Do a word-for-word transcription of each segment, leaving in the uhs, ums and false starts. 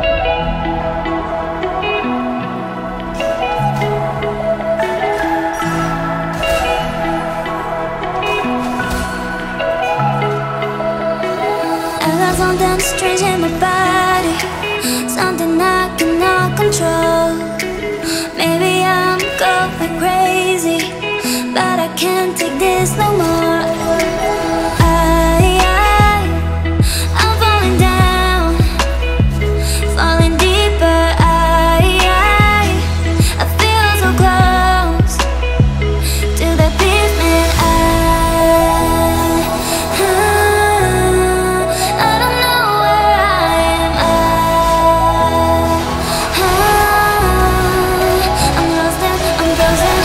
Something strange in my body, something I cannot control. Maybe I'm going crazy, but I can't take this no more. I, I, I'm falling down, falling deeper. I, I, I feel so close to the pavement. I, I don't know where I am. I, I, I'm lost and I'm frozen.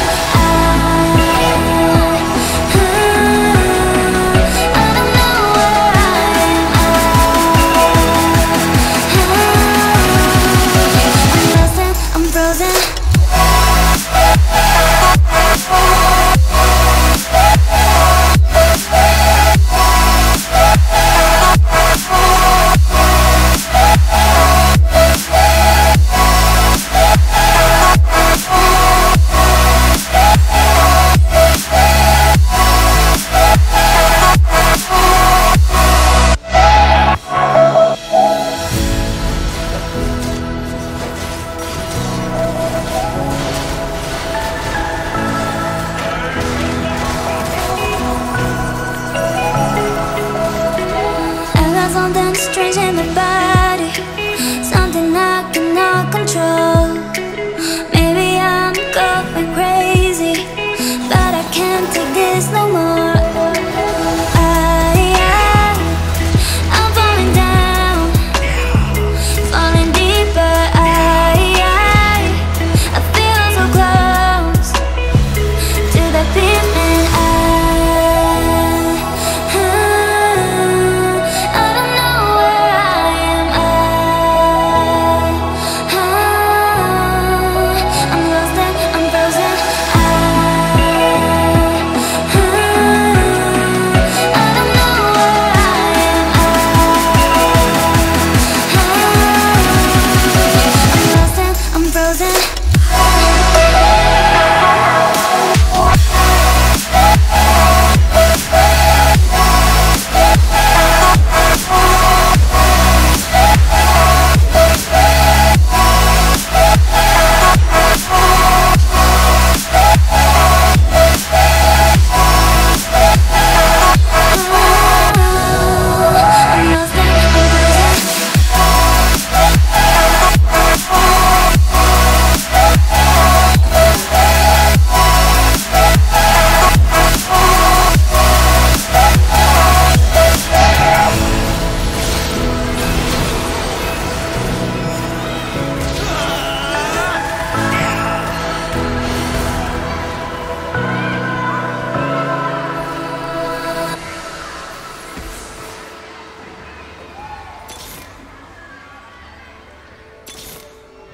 Something strange in my body.